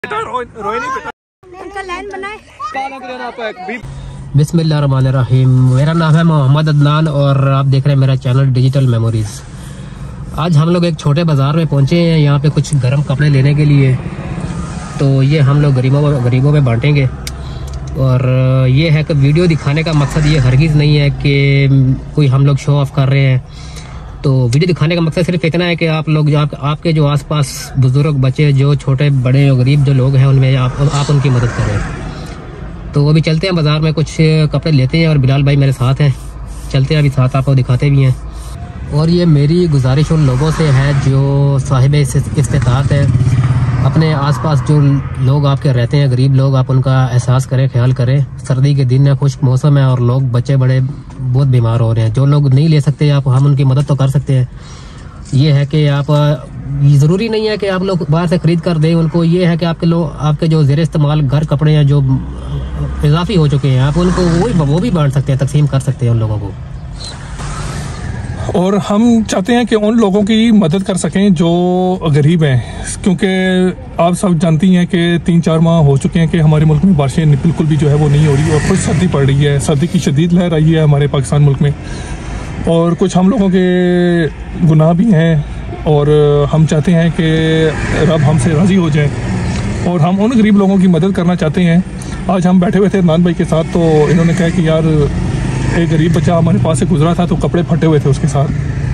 बिस्मिल्लाहिर्रहमानिर्रहीम। मेरा नाम है मोहम्मद अदनान और आप देख रहे हैं मेरा चैनल डिजिटल मेमोरीज। आज हम लोग एक छोटे बाज़ार में पहुंचे हैं, यहाँ पे कुछ गर्म कपड़े लेने के लिए। तो ये हम लोग गरीबों में बांटेंगे। और ये है कि वीडियो दिखाने का मकसद ये हरगिज़ नहीं है कि कोई हम लोग शो ऑफ कर रहे हैं। तो वीडियो दिखाने का मकसद सिर्फ इतना है कि आप लोग आपके जो आसपास बुजुर्ग बच्चे जो छोटे बड़े गरीब जो लोग हैं उनमें आप उनकी मदद करें। तो अभी चलते हैं बाज़ार में कुछ कपड़े लेते हैं और बिलाल भाई मेरे साथ हैं, चलते हैं अभी साथ आपको दिखाते भी हैं। और ये मेरी गुजारिश उन लोगों से है जो साहिब इस्तिताअत है, अपने आसपास जो लोग आपके रहते हैं गरीब लोग, आप उनका एहसास करें, ख्याल करें। सर्दी के दिन है, खुश्क मौसम है और लोग बच्चे बड़े बहुत बीमार हो रहे हैं। जो लोग नहीं ले सकते हम उनकी मदद तो कर सकते हैं। ये है कि आप ज़रूरी नहीं है कि आप लोग बाहर से खरीद कर दें उनको। ये है कि आपके जो ज़ेर इस्तेमाल घर कपड़े हैं जो इजाफी हो चुके हैं, आप उनको वो भी बांट सकते हैं, तकसीम कर सकते हैं उन लोगों को। और हम चाहते हैं कि उन लोगों की मदद कर सकें जो गरीब हैं, क्योंकि आप सब जानती हैं कि 3-4 माह हो चुके हैं कि हमारे मुल्क में बारिशें बिल्कुल भी जो है वो नहीं हो रही और कुछ सर्दी पड़ रही है। सर्दी की शदीद लहर आई है हमारे पाकिस्तान मुल्क में और कुछ हम लोगों के गुनाह भी हैं। और हम चाहते हैं कि रब हमसे राज़ी हो जाए और हम उन गरीब लोगों की मदद करना चाहते हैं। आज हम बैठे हुए थे अदनान भाई के साथ, तो इन्होंने कहा कि यार एक गरीब बच्चा हमारे पास से गुजरा था तो कपड़े फटे हुए थे उसके साथ।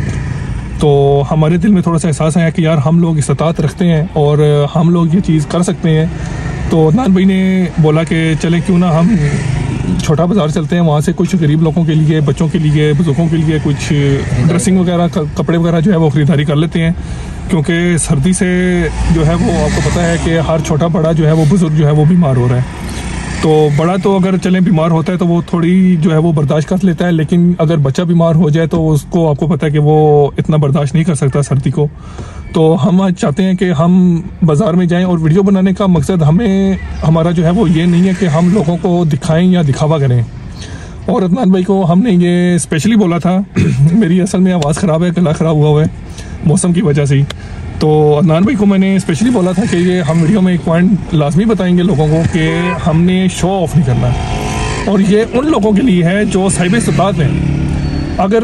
तो हमारे दिल में थोड़ा सा एहसास आया कि यार हम लोग इस्तिताअत रखते हैं और हम लोग ये चीज़ कर सकते हैं। तो अदनान भाई ने बोला कि चलें क्यों ना हम छोटा बाज़ार चलते हैं, वहाँ से कुछ गरीब लोगों के लिए, बच्चों के लिए, बुजुर्गों के लिए कुछ ड्रेसिंग वगैरह कपड़े वगैरह जो है वो ख़रीदारी कर लेते हैं। क्योंकि सर्दी से जो है वो आपको पता है कि हर छोटा बड़ा जो है वो बुज़ुर्ग जो है वो बीमार हो रहा है। तो बड़ा तो अगर चलें बीमार होता है तो वो थोड़ी जो है वो बर्दाश्त कर लेता है, लेकिन अगर बच्चा बीमार हो जाए तो उसको आपको पता है कि वो इतना बर्दाश्त नहीं कर सकता सर्दी को। तो हम आज चाहते हैं कि हम बाज़ार में जाएं और वीडियो बनाने का मकसद हमारा जो है वो ये नहीं है कि हम लोगों को दिखाएं या दिखावा करें। और अदनान भाई को हमने ये स्पेशली बोला था मेरी असल में आवाज़ ख़राब है, गला ख़राब हुआ है मौसम की वजह से। तो अदनान भाई को मैंने स्पेशली बोला था कि ये हम वीडियो में एक पॉइंट लाजमी बताएंगे लोगों को कि हमने शो ऑफ नहीं करना। और ये उन लोगों के लिए है जो साहिब इस्तिताअत हैं। अगर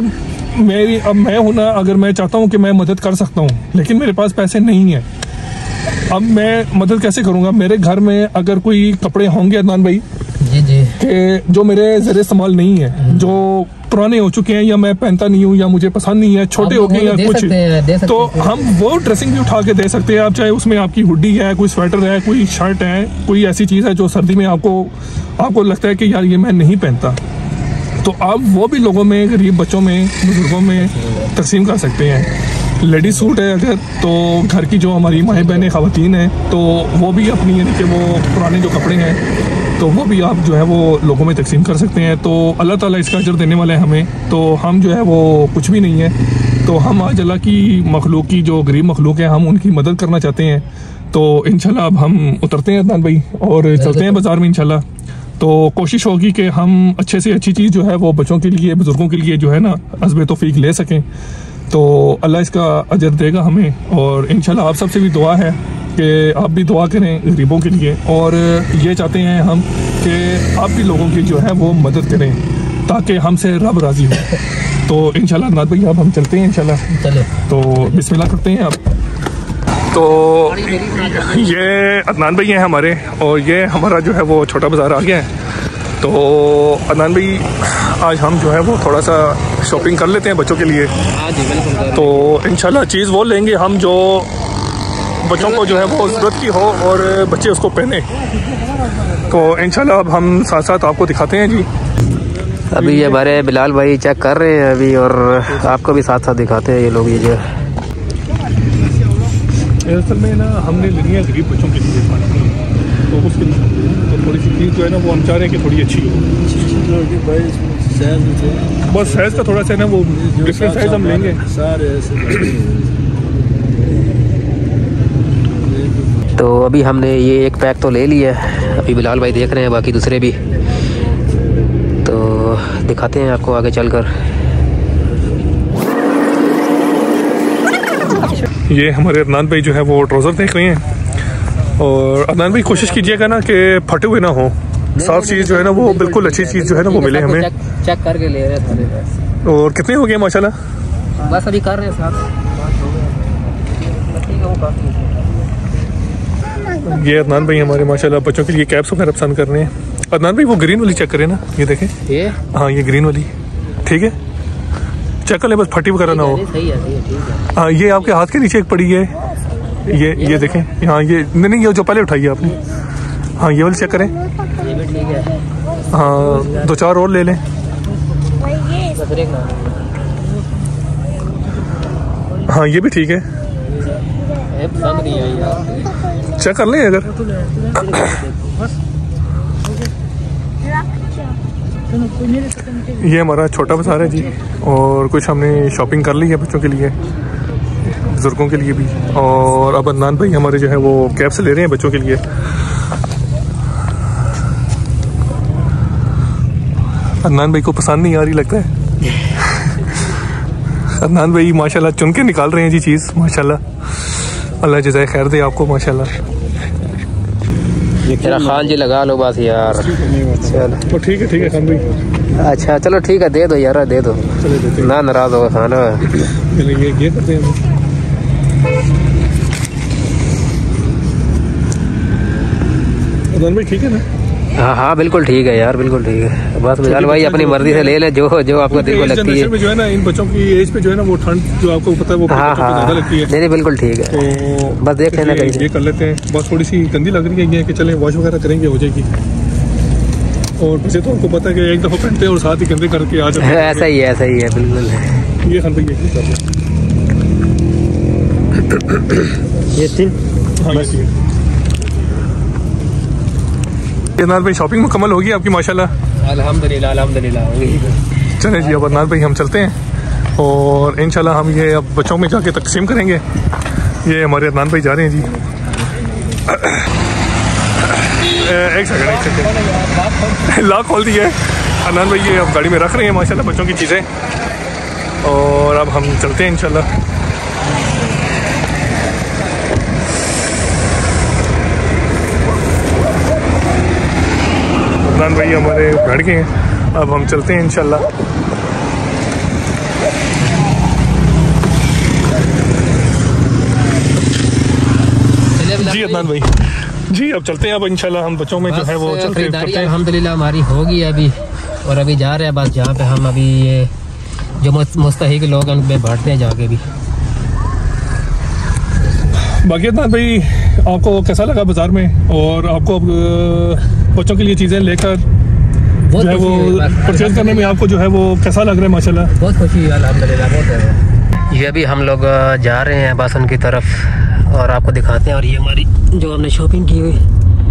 मैं हूँ ना, अगर मैं चाहता हूँ कि मैं मदद कर सकता हूँ लेकिन मेरे पास पैसे नहीं हैं, अब मैं मदद कैसे करूँगा? मेरे घर में अगर कोई कपड़े होंगे अदनान भाई कि जो मेरे ज़रिए इस्तेमाल नहीं है, जो पुराने हो चुके हैं या मैं पहनता नहीं हूँ या मुझे पसंद नहीं है, छोटे हो गए या कुछ, तो हम वो ड्रेसिंग भी उठा के दे सकते हैं। आप चाहे उसमें आपकी हुडी है, कोई स्वेटर है, कोई शर्ट है, कोई ऐसी चीज़ है जो सर्दी में आपको लगता है कि यार ये मैं नहीं पहनता, तो आप वो भी लोगों में, गरीब बच्चों में, बुजुर्गों में तकसीम कर सकते हैं। लेडीज सूट है अगर, तो घर की जो हमारी माएँ बहनें ख़वातीन हैं तो वो भी अपनी यानी कि वो पुराने जो कपड़े हैं तो वो भी आप जो है वो लोगों में तकसीम कर सकते हैं। तो अल्लाह ताला इसका अजर देने वाले हैं हमें। तो हम जो है वो कुछ भी नहीं है, तो हम आज अल्लाह की मखलूक की जो गरीब मखलूक है हम उनकी मदद करना चाहते हैं। तो इंशाल्लाह अब हम उतरते हैं अदनान भाई और चलते हैं बाज़ार में इंशाल्लाह। तो कोशिश होगी कि हम अच्छे से अच्छी चीज़ जो है वो बच्चों के लिए, बुज़ुर्गों के लिए जो है ना हस्बे तौफीक ले सकें। तो अल्लाह इसका अजर देगा हमें। और इंशाल्लाह आप सबसे भी दुआ है कि आप भी दुआ करें गरीबों के लिए। और ये चाहते हैं हम कि आप भी लोगों की जो है वो मदद करें ताकि हमसे रब राज़ी हो। तो इंशाल्लाह अदनान भाई अब हम चलते हैं इंशाल्लाह। चले तो बिस्मिल्लाह करते हैं आप। तो ये अदनान भाई हैं हमारे और ये हमारा जो है वो छोटा बाज़ार आ गया है। तो अदनान भाई आज हम जो है वो थोड़ा सा शॉपिंग कर लेते हैं बच्चों के लिए। तो इंशाल्लाह चीज़ वो लेंगे हम जो बच्चों को जो है वो ज़रूरत की हो और बच्चे उसको पहने। तो इंशाल्लाह अब हम साथ साथ आपको दिखाते हैं जी। अभी ये हमारे बिलाल भाई चेक कर रहे हैं अभी और आपको भी साथ साथ दिखाते हैं ये लोग। ये जो असल में ना हमने लेनी है गरीब बच्चों के लिए, तो उसके तो थोड़ी सी चीज़ जो है ना वो हम चाह रहे हैं कि थोड़ी अच्छी हो। बस साइज़ का थोड़ा सा ना वो डिफरेंट साइज़ हम लेंगे सारे। तो अभी हमने ये एक पैक तो ले लिया है, अभी बिलाल भाई देख रहे हैं बाकी दूसरे भी, तो दिखाते हैं आपको आगे चलकर। ये हमारे अदनान भाई जो है वो ट्राउज़र देख रहे हैं और अदनान भाई कोशिश कीजिएगा ना कि फटे हुए ना हो, साफ चीज़ जो है ना वो बिल्कुल अच्छी चीज़ जो है ना वो मिले हमें। चेक करके ले रहे हैं। और कितने हो गए माशाल्लाह? बस अभी कर रहे हैं साथ। ये अदनान भाई हमारे माशाल्लाह बच्चों के लिए कैप्स वगैरह पसंद कर रहे हैं। अदनान भाई वो ग्रीन वाली चेक करें ना, ये देखें। ये हाँ ये ग्रीन वाली ठीक है, चेक कर ले, बस फटी वगैरह ना हो। सही है, ठीक है। हाँ ये आपके हाथ के नीचे एक पड़ी है, ये देखें। हाँ ये नहीं ये जो पहले उठाई है आपने। हाँ ये वाली चेक करें। ये भी ठीक है। हाँ 2-4 और ले लें। हाँ ये भी ठीक है, पसंद नहीं आई यार। चेक कर लें अगर। ये हमारा छोटा बाजार है जी, और कुछ हमने शॉपिंग कर ली है बच्चों के लिए, बुजुर्गों के लिए भी। और अब अदनान भाई हमारे जो है वो कैप्स ले रहे हैं बच्चों के लिए। अदनान भाई को पसंद नहीं आ रही लगता है। अदनान भाई माशाल्लाह चुन के निकाल रहे हैं जी चीज़, माशाल्लाह। अल्लाह जज़ाए खैर दे आपको माशाल्लाह। तेरा खान जी लगा लो बस यार। चलो ठीक है खान भाई। अच्छा चलो ठीक है, दे दो यार, दे दो, ना नाराज होगा खाना। ये करते हैं। अदनान भाई ठीक है ना? हाँ बिल्कुल ठीक है यार, बिल्कुल ठीक है। बस बिलाल भाई अपनी मर्जी से ले ले जो आपको दिल को लगती है। जो है ना इन बच्चों की एज पे जो है ना वो ठंड जो आपको पता है वो ज़्यादा लगती है। नहीं बिल्कुल ठीक है, तो बस देख लेना कहीं ये कर लेते हैं। बस थोड़ी सी गंदी लग रही है कि चलें वॉश वगैरह करेंगे हो जाएगी। और वैसे तो आपको पता है कि एक दफ़ा पहनते हैं और साथ ही गंदे करके आ जाते हैं। ऐसा ही है बिल्कुल। ये खान भाई ये तीन। अदनान भाई शॉपिंग मुकम्मल होगी आपकी माशाल्लाह? अल्हम्दुलिल्लाह होगी। चलें जी अब अदनान भाई हम चलते हैं और इंशाल्लाह हम ये अब बच्चों में जाके तकसीम करेंगे। ये हमारे अदनान भाई जा रहे हैं जी। एक सेकंड लॉक खोल दिया है अदनान भाई। ये अब गाड़ी में रख रहे हैं माशाल्लाह बच्चों की चीज़ें, और अब हम चलते हैं इंशाल्लाह। अदनान भाई हमारे बैठ गए हैं, अब हम चलते हैं इंशाल्लाह। जी अदनान भाई जी अब चलते हैं अब इंशाल्लाह हम बच्चों में जो है वो खरीदारी अल्हम्दुलिल्लाह हमारी होगी अभी, और अभी जा रहे हैं बस जहाँ पे हम अभी ये जो मुस्तहिक लोग हैं उन पे बैठते हैं जाके भी। बाकी अदनान भाई आपको कैसा लगा बाजार में, और आपको बच्चों के लिए चीज़ें लेकर जो है वो परचेज करने में आपको जो है वो कैसा लग रहा है? माशाल्लाह बहुत खुशी है अल्हम्दुलिल्लाह, बहुत। ये भी हम लोग जा रहे हैं बस उनकी तरफ और आपको दिखाते हैं। और ये हमारी जो हमने शॉपिंग की हुई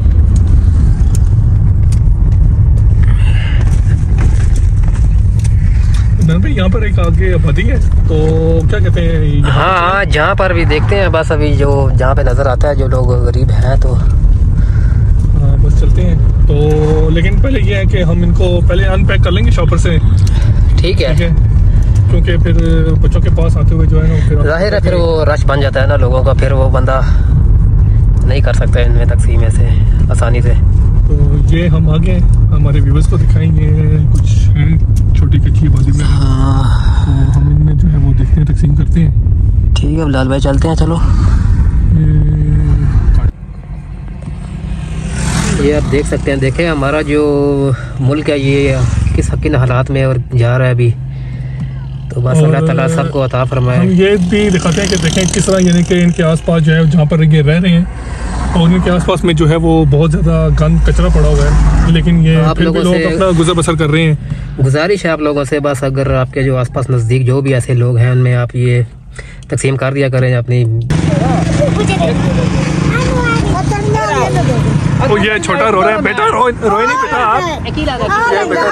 भाई यहाँ पर एक आगे आबादी है तो क्या कहते हैं? हाँ जहाँ पर भी देखते हैं बस अभी जो जहाँ पे नज़र आता है जो लोग गरीब हैं तो हाँ बस चलते हैं। तो लेकिन पहले ये है कि हम इनको पहले अनपैक कर लेंगे शॉपर से, ठीक है? क्योंकि फिर बच्चों के पास आते हुए जो है ना फिर जाहिर है फिर वो रश बन जाता है ना लोगों का, फिर वो बंदा नहीं कर सकता इनमें तकसीम ऐसे आसानी से। तो ये हम आगे हमारे व्यूअर्स को दिखाएंगे कुछ हैं छोटी कच्ची आबादी में। हाँ तो हम इनमें जो है वो देखते हैं तकसीम करते हैं। ठीक है बिलाल भाई चलते हैं चलो। ये आप देख सकते हैं, देखें हमारा जो मुल्क है ये किन हालात में और जा रहा है अभी, तो बस अल्लाह ताला सबको अता फरमाए। हम ये भी दिखाते हैं कि देखें किस तरह यानी कि इनके आसपास जो है जहाँ पर ये रह रहे हैं और इनके आसपास में जो है वो बहुत ज़्यादा गंद कचरा पड़ा हुआ है, लेकिन ये आप फिर भी लोग अपना गुजर बसर कर रहे हैं। गुजारिश है आप लोगों से बस अगर आपके जो आसपास नज़दीक जो भी ऐसे लोग हैं उनमें आप ये तकसीम कर दिया करें अपनी। तो ये छोटा रो रहा है, बेटा रोए नहीं बेटा आप।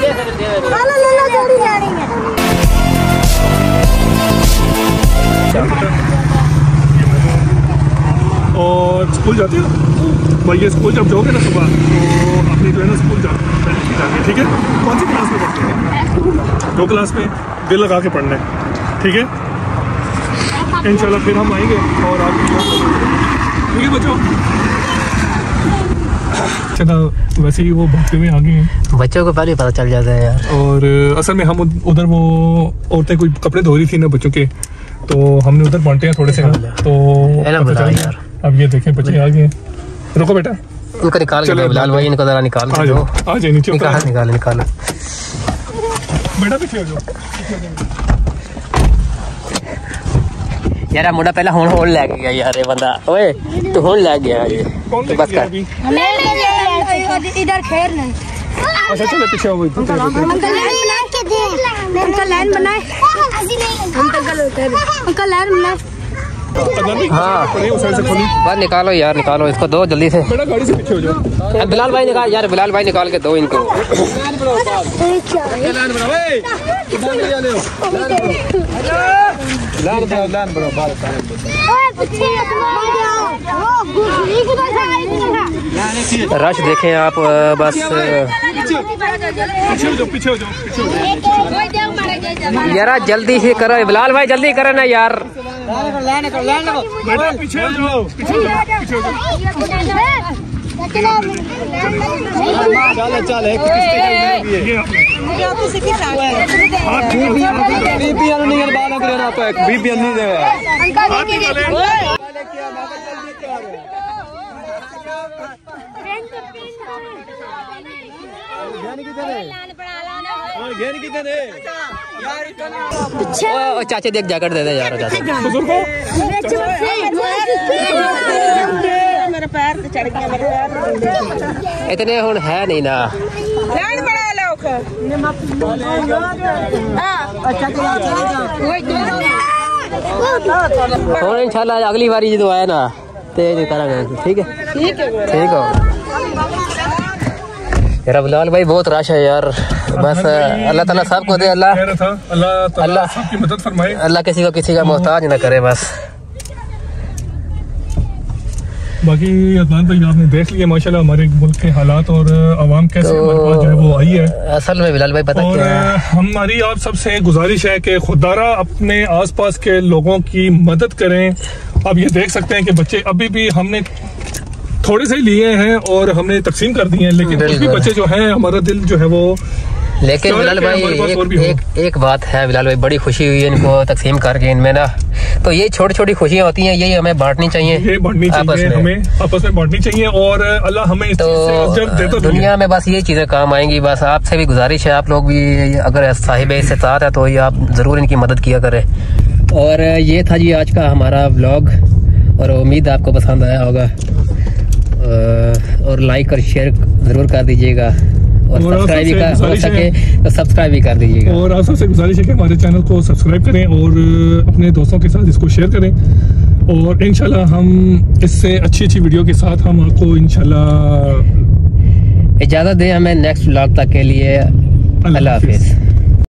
और स्कूल जाती हो भाई? ये स्कूल जब जाओगे ना सुबह तो अपनी जो है ना स्कूल जाके, ठीक है? कौन सी क्लास में पढ़ते हैं? 2 क्लास में दिल लगा के पढ़ना है, ठीक है? इंशाल्लाह फिर हम आएंगे और आप ठीक है बच्चों? चला वैसे ही वो भागते हुए आ गए हैं। बच्चों को पहले पता चल जाता है यार। और असल में हम उधर वो औरतें कोई कपड़े धो रही थी ना बच्चों के, तो हमने उधर बांटे हैं थोड़े से, तो यार अब ये देखें बच्चे आ गए। रुको बेटा, इनको निकाल के बिलाल भाई, इनको जरा निकाल के दो। आ जाए नीचे, निकाल बेटा पीछे हो जाओ। यार मुंडा पहला होन लग गया यार, ये बंदा ओए तू होन लग गया ये, तो बस कर इधर खैर नहीं। अच्छा चलो पीछे हो। अंकल लाइन बनाए, अंकल लाइन बनाए। हाँ बस निकालो यार, निकालो इसको, दो जल्दी से। बेटा गाड़ी से पीछे हो जाओ। बिलाल भाई निकाल यार, बिलाल भाई निकाल के दो इनको। रश देखें आप बस। यार जल्दी से करो बिलाल भाई, जल्दी करो ना यार। बेटा पीछे हो जाओ, पीछे हो जाओ। चाचे देख जैकेट दे दे यार चाचा। मेरे पैर पे चढ़ गया, मेरे पैर इतने हुन है नहीं ना। लाइन बना लो। और इंशाल्लाह अगली बारी जो आया ना तेज करेंगे। ठीक है ठीक हो यार। बिलाल भाई बहुत रश है यार, बस अल्लाह ताला सबको दे, अल्लाह सबकी मदद फरमाए, अल्लाह किसी को किसी का मोहताज ना करे बस। बाकी अदनान भाई आपने देख लिया माशाल्लाह हमारे मुल्क के हालात और आवाम कैसे हमारे पास जो है वो आई है। असल में बिलाल भाई पता और क्या है, हमारी आप सबसे गुजारिश है कि खुदारा अपने आसपास के लोगों की मदद करें। अब ये देख सकते हैं कि बच्चे अभी भी हमने थोड़े से लिए हैं और हमने तकसीम कर दिए हैं, लेकिन कुछ भी बच्चे जो हैं हमारा दिल जो है वो। लेकिन बिलाल भाई एक बात है बिलाल भाई, बड़ी खुशी हुई है इनको तकसीम करके इनमें ना। तो ये छोटी छोटी खुशियाँ होती हैं, यही हमें बांटनी चाहिए, ये बांटनी चाहिए, हमें आपस में बांटनी चाहिए। और अल्लाह हमें इस चीज़ से देता दुनिया में बस ये चीजें काम आएंगी। बस आपसे भी गुजारिश है, आप लोग भी अगर साहिब इस्तात है तो ये आप जरूर इनकी मदद किया करें। और ये था जी आज का हमारा व्लॉग, और उम्मीद आपको पसंद आया होगा। और लाइक और शेयर जरूर कर दीजिएगा, और सब्सक्राइब भी हो सके तो सब्सक्राइब भी कर दीजिएगा। और आप सबसे गुजारिश है कि हमारे चैनल को सब्सक्राइब करें और अपने दोस्तों के साथ इसको शेयर करें। और इंशाल्लाह हम इससे अच्छी अच्छी वीडियो के साथ हम आपको इंशाल्लाह इजाज़त दें हमें नेक्स्ट व्लॉग तक के लिए। अल्लाह हाफिज़।